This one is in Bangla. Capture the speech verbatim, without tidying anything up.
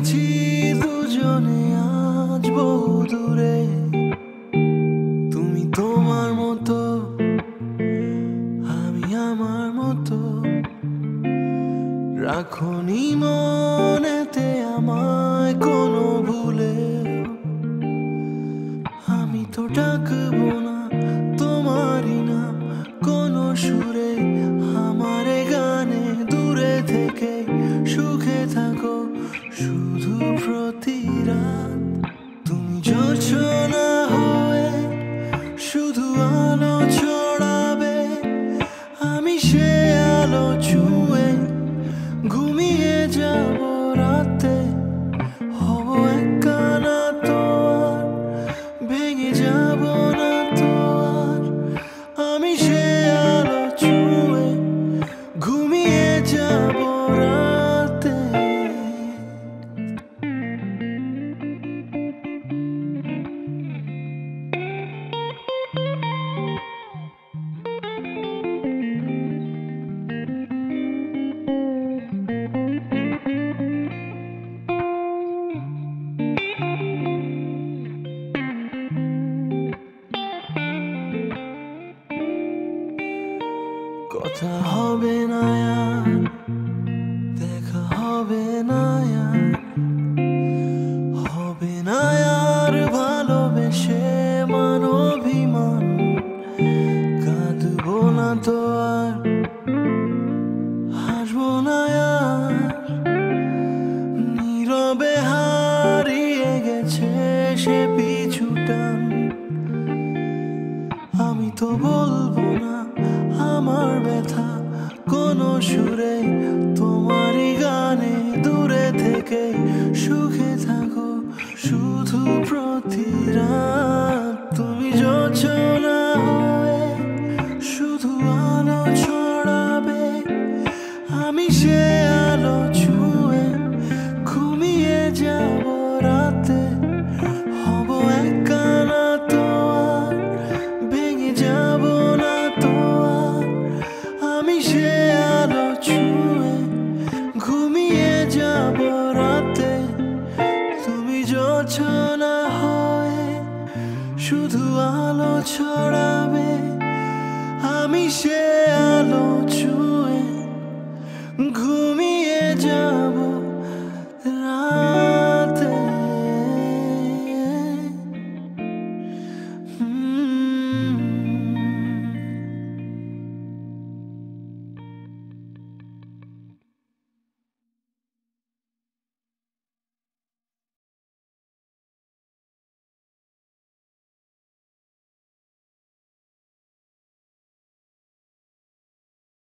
গেছি দুজনে আজ বহু দূরে। তুমি তোমার মতো, আমি আমার মতো, রাখনি মনেতে আমায় কোনো ভুলে। আমি তো ডাকবো না তোমারই নাম কোনো সুরে, আমার গানে দূরে থেকে সুখে থাকো শুধু প্রতি রাত। তুমি জোছনা হয়ে শুধু আলো ছড়াবে, আমি সে আলো ছুঁয়ে ঘুমিয়ে যাব রাতে। হব একখানা তো আর ভেঙে যাব না তো আর, আমি সে আলো ছুঁয়ে ঘুমিয়ে যাব রাতে। কথা হবে না আর, দেখা হবে না আর, হবে না আর ভালোবেসে মান অভিমান। কাঁদবো না তো আর, হাসবো না আর, নীরবে হারিয়ে গেছে সে পিছুটান। আমি তো বলবো না আমার ব্যথা কোনো সুরে, তোমারই গানে দূরে থেকে সুখে থাকো শুধু প্রতি রাত। তুমি জোছনা হয়ে শুধু আলো ছড়াবে, আমি সে আলো ছুঁয়ে ঘুমিয়ে যাব রাতে। হব একখানা তো আর ভেঙে যাব না তো আর, আমি সে আলো ছুঁয়ে ঘুমিয়ে যাব রাতে। তুমি জোছনা হয়ে শুধু আলো ছড়াবে,